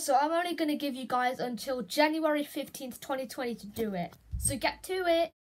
Also, I'm only going to give you guys until January 15th, 2020 to do it. So get to it.